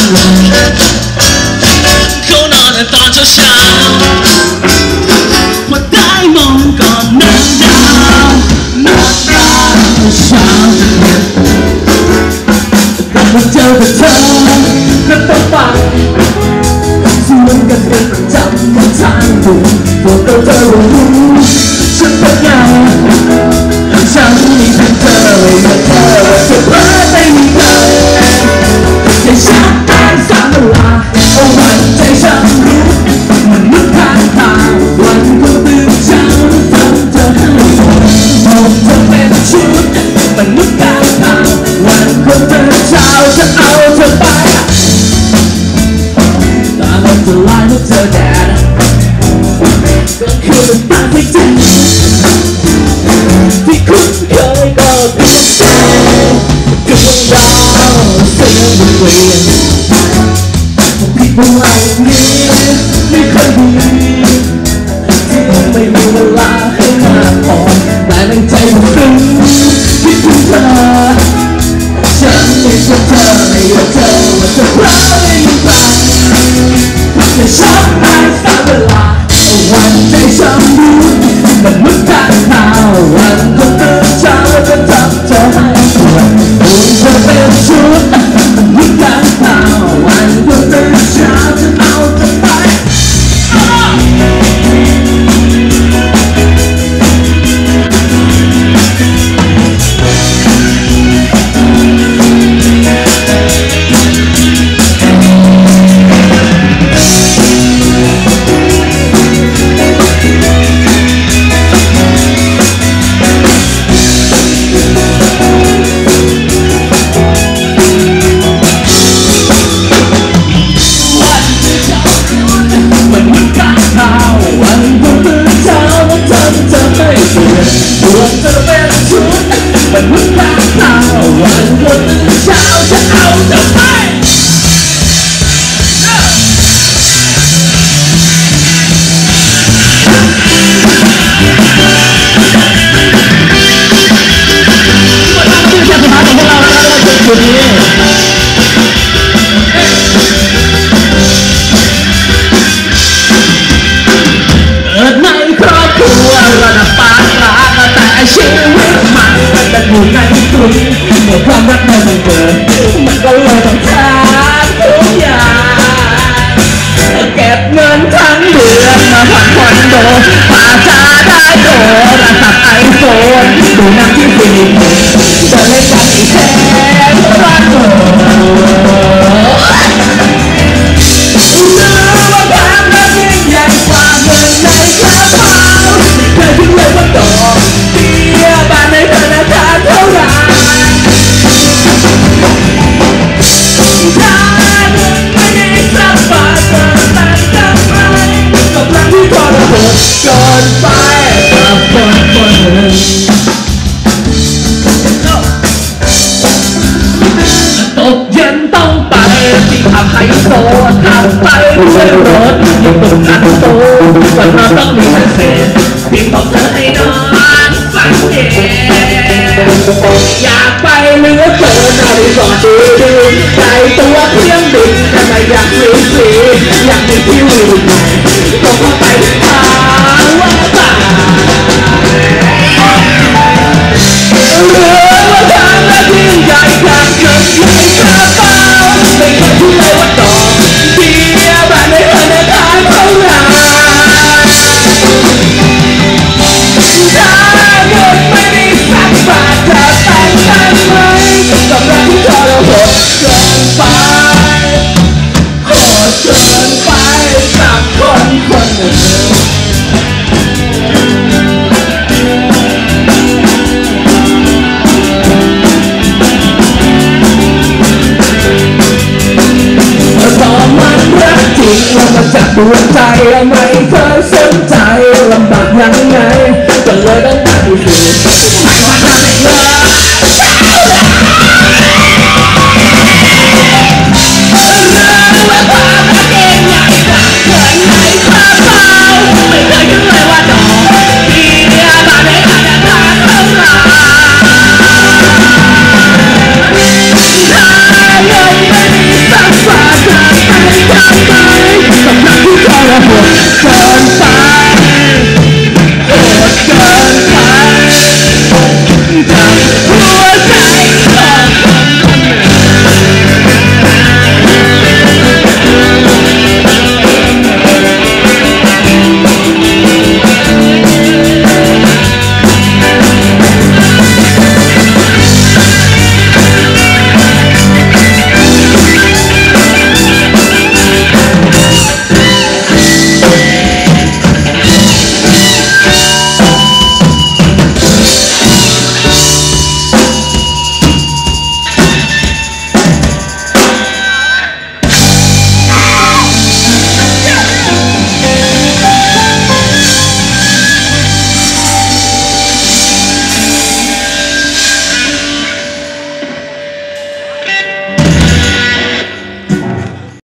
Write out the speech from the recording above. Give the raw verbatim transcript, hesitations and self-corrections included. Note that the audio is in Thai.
เขานอนตอนเช้าเช้าว่าได้มองก่อนนับดาวนับดาวเช้าแต่มาเจอกับเธอก็ต้องฟังสวนกันเป็นประจำกันทางดูพวกเราเธอรู้ฉันเป็นไงฉันมีเพียงเธอไม่มีเธอว่าจะพลาดไม่มีเธอใจฉันตายสามเวลาเอาวันใจฉันรู้มันนึกทางทางวันก็ตื่นเช้าทำเธอให้หมดบอกเธอเป็นชุดมันนึกทางทางวันก็ตื่นเช้าจะเอาเธอไปตามันจะลายเมื่อเธอแดดก็คือเป็นตาที่จริงที่คุ้นเคยก็เพียงแค่ดวงดาวเสียงบนเวียนผิดวันไหลนี้ไม่เคยดีที่ไม่มีเวลาให้มากพอแต่ในใจมันซึ้งคิดถึงเธอฉันไม่ชอบเธอไม่อยากเธอว่าจะพลาดไม่มีใครแต่ฉันตายสามเวลาวันใจฉันรู้มันมุดทางเท้าวันก็ตื่นเช้าจะทำเธอให้ปวดหัวเธอเป็นชุดมันมุดทางเท้าวันก็ตื่นเช้าจะเอาเธอไปวันจะเป็นชุดมันมุดทางเท้าวันก็ตื่นเช้าจะเอาเธอไปชีวิตมันมันอยู่ในกลุ่มเมื่อความรักมันไม่เกิดมันก็เลยต้องทำทุกอย่างเก็บเงินทั้งเดือนมาผ่อนคอนโดป่าช้าได้โดรศัพท์ไอโฟนดูหนังที่ฟิลิปปินส์จะเล่นกันอีกแค่รักโง่ขับไฮโซขับไปด้วยรถยิ่งตกอันโตก่อนเราต้องมีเศษเพียงบอกเธอให้นอนฝันเย็นอยากไปเหลือเกินเอาดีก่อนดีดีใจตัวเครื่องบินทำไมอยากฟรีฟรีอยากมีที่วิวต้องเข้าไปหาว่าตาเรือว่าทางและยิ่งใหญ่ทางเกินไม่กระเป๋าไม่เคยพูดเลยว่าต่อเพียบานในธนาคารเท่าไหร่ถ้าเงินไม่มีสักบาทจะแต่งกันไหมกับรักที่ทรหดเกินไปโหดเกินไปกับคนคนหนึ่งเรามาจับดวงใจไม่เคยสนใจลำบากยังไงก็เลยต้องมาดูสิไม่ว่าจะไม่เลิกรู้ว่าความรักเองใหญ่กว่าเกินในกระเป๋าไม่เคยคิดเลยว่าดอกเบี้ยบาทในธนาคารเท่าไหร่ถ้าเงินไม่มีสักบาทครับ